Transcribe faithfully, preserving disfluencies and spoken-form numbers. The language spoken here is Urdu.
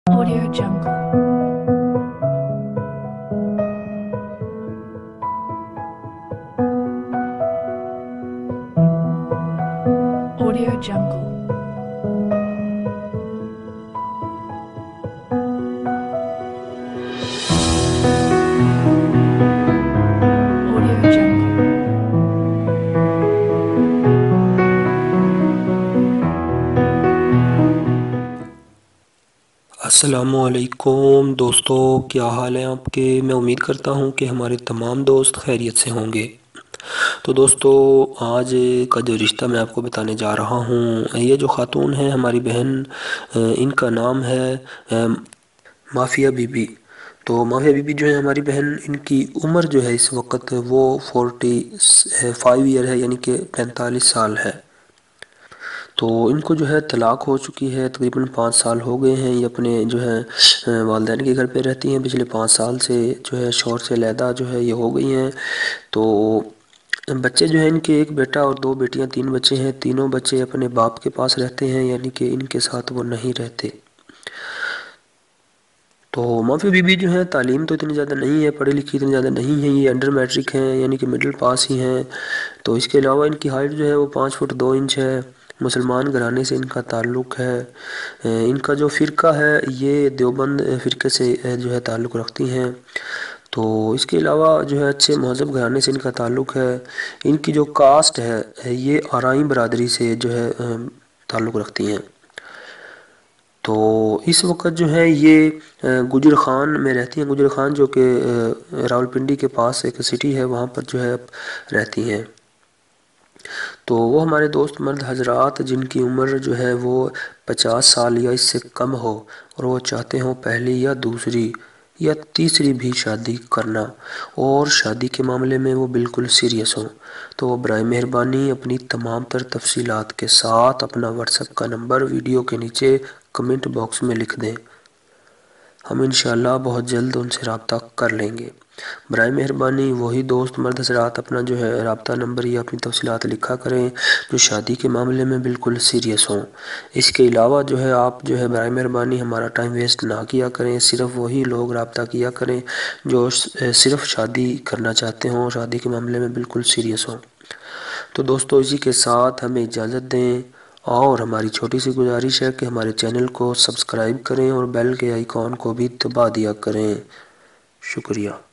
Audio Jungle. Audio Jungle. Audio Jungle. السلام علیکم دوستو، کیا حال ہیں آپ کے؟ میں امید کرتا ہوں کہ ہمارے تمام دوست خیریت سے ہوں گے۔ تو دوستو، آج کا جو رشتہ میں آپ کو بتانے جا رہا ہوں، یہ جو خاتون ہے ہماری بہن، ان کا نام ہے مافیہ بی بی۔ تو مافیہ بی بی جو ہے ہماری بہن، ان کی عمر جو ہے اس وقت وہ فورٹی فائیو ایئر ہے، یعنی کہ پینتالیس سال ہے۔ تو ان کو جو ہے طلاق ہو چکی ہے، تقریباً پانچ سال ہو گئے ہیں یہ اپنے جو ہے والدین کے گھر پہ رہتی ہیں۔ پچھلے پانچ سال سے جو ہے شوہر سے علیحدہ جو ہے یہ ہو گئی ہیں۔ تو بچے جو ہیں ان کے ایک بیٹا اور دو بیٹیاں، تین بچے ہیں۔ تینوں بچے اپنے باپ کے پاس رہتے ہیں، یعنی کہ ان کے ساتھ وہ نہیں رہتے۔ تو مافیا بی بی جو ہے تعلیم تو اتنی زیادہ نہیں ہے، پڑھی لکھی اتنی زیادہ نہیں ہیں، یہ انڈر میٹرک ہیں، یعنی کہ مڈل پاس ہی ہیں۔ تو اس کے علاوہ ان کی ہائٹ جو ہے وہ پانچ فٹ دو انچ ہے۔ مسلمان گھرانے سے ان کا تعلق ہے۔ ان کا جو فرقہ ہے یہ دیوبند فرقے سے جو ہے تعلق رکھتی ہیں۔ تو اس کے علاوہ جو ہے اچھے مہذب گھرانے سے ان کا تعلق ہے۔ ان کی جو کاسٹ ہے یہ آرائیں برادری سے جو ہے تعلق رکھتی ہیں۔ تو اس وقت جو ہے یہ گجر خان میں رہتی ہیں۔ گجر خان جو کہ راولپنڈی کے پاس ایک سٹی ہے، وہاں پر جو ہے رہتی ہیں۔ تو وہ ہمارے دوست مرد حضرات جن کی عمر جو ہے وہ پچاس سال یا اس سے کم ہو، اور وہ چاہتے ہوں پہلی یا دوسری یا تیسری بھی شادی کرنا، اور شادی کے معاملے میں وہ بالکل سیریس ہوں، تو وہ برائے مہربانی اپنی تمام تر تفصیلات کے ساتھ اپنا واٹس ایپ کا نمبر ویڈیو کے نیچے کمنٹ باکس میں لکھ دیں۔ ہم انشاءاللہ بہت جلد ان سے رابطہ کر لیں گے۔ برائے مہربانی وہی دوست مرد حضرات اپنا جو ہے رابطہ نمبر یا اپنی تفصیلات لکھا کریں جو شادی کے معاملے میں بالکل سیریس ہوں۔ اس کے علاوہ جو ہے آپ جو ہے برائے مہربانی ہمارا ٹائم ویسٹ نہ کیا کریں، صرف وہی لوگ رابطہ کیا کریں جو صرف شادی کرنا چاہتے ہوں، شادی کے معاملے میں بالکل سیریس ہوں۔ تو دوستو، اسی کے ساتھ ہمیں اجازت دیں، اور ہماری چھوٹی سی گزارش ہے کہ ہمارے چینل کو سبسکرائب کریں اور بیل کے آئیکن کو بھی دبا دیا کریں۔ شکریہ۔